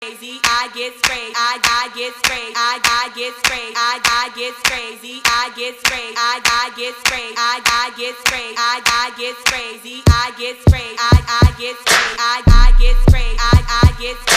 crazy, I get crazy, I get crazy, I get crazy, I get crazy, I get crazy, I get crazy, I get crazy, I get crazy, I get crazy, I get crazy, I get crazy, I get crazy.